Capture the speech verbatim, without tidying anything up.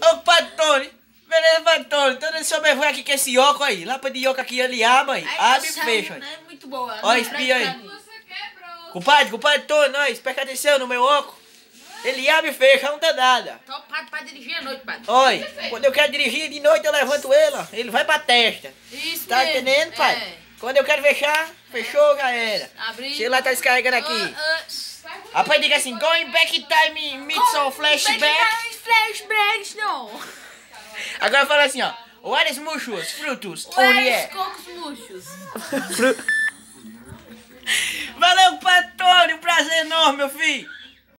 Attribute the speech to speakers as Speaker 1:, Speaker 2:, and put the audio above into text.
Speaker 1: Ô, Padre Tony. Beleza, Padre Tony. Então deixa eu ver aqui com esse óculos aí. Lápide de óculos aqui, ele abre aí. Abre e fecha.
Speaker 2: É muito boa.
Speaker 1: Olha, espia aí. Compadre, compadre Tony, nós, presta atenção no meu óculos. Ele abre e fecha, não dá nada.
Speaker 2: Tô padre pra dirigir à noite, padre.
Speaker 1: Olha, quando eu quero dirigir de noite eu levanto ele, ó. Ele vai pra testa.
Speaker 2: Isso
Speaker 1: Tá
Speaker 2: mesmo.
Speaker 1: entendendo, pai?
Speaker 2: É.
Speaker 1: Quando eu quero fechar, fechou, já era.
Speaker 2: Abrir.
Speaker 1: O celular tá descarregando aqui.
Speaker 2: Ah, ah.
Speaker 1: Rapaz, diga assim, going back in time, meets all flashback.
Speaker 2: Flashbacks, não.
Speaker 1: Agora fala assim, ó. Vários murchos, frutos, onde
Speaker 2: Vários
Speaker 1: é?
Speaker 2: cocos murchos.
Speaker 1: Valeu, Padre Tony, um prazer enorme, meu filho.